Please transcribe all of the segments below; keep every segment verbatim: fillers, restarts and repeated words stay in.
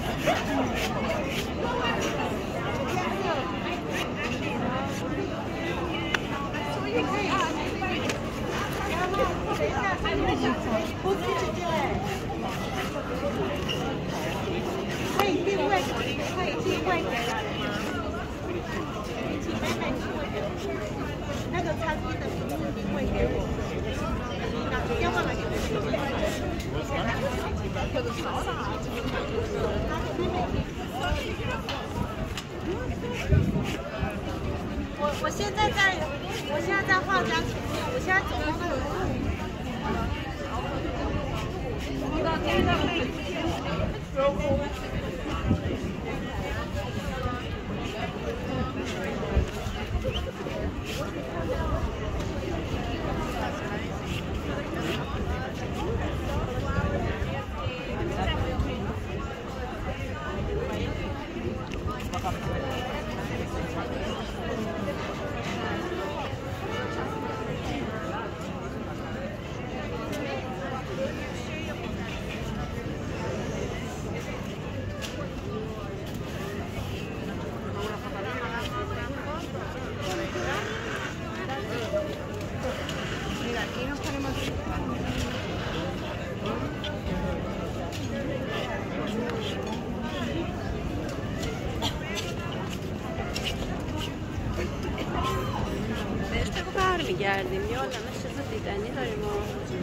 可以定位，可以定位给那个餐厅的名字定位给我，打电话来给我。我现在在，我现在在画家前面，我现在走到那个路。 برمیگردیم یه عالمه چیز دیدنی داریم و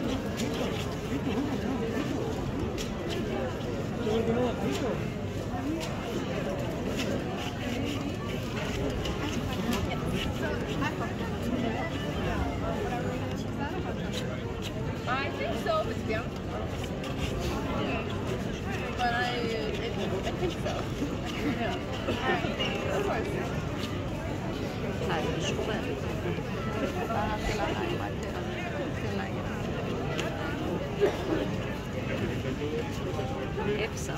I think so, but to be honest. But I, I think so. Yeah. Of course. تعریفش خوبه حفظا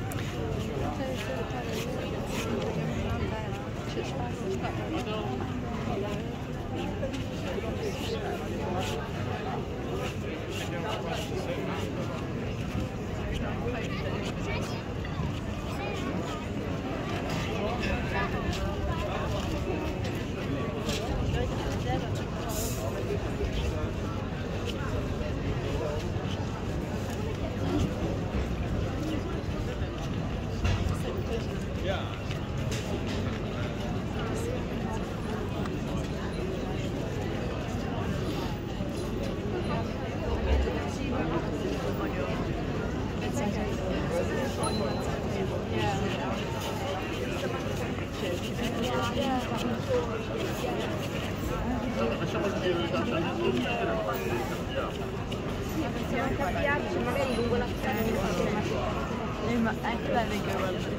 Ma anche la lega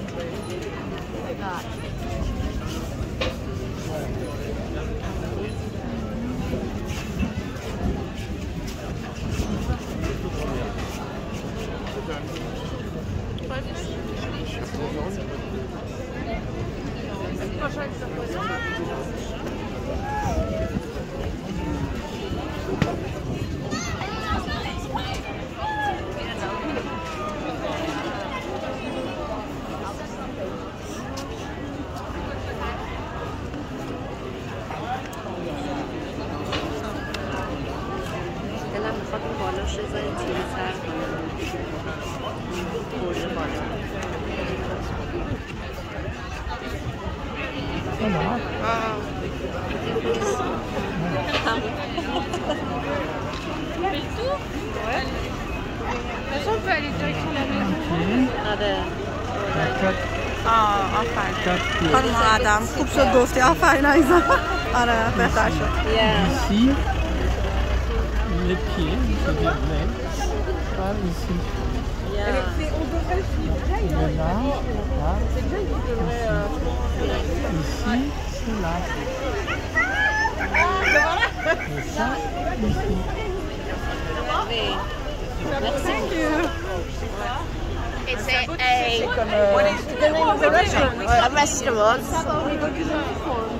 dai. دلم میخواد اون بالاش یه ذره تیره تر کنم برج بالا Mais tout? Ouais. De toute façon, on peut aller direction la maison. آره آه آفرین خانم آدم خوب شد گفتی آفرین عزیزم آره بهتر شد Ici, les pieds, c'est bien même. Pas ici. یا On devrait suivre. Et là, là, C'est bien qu'il devrait. ici, c'est là. Et ça, ici. merci It's a, a, what is the name of the restaurant? A restaurant.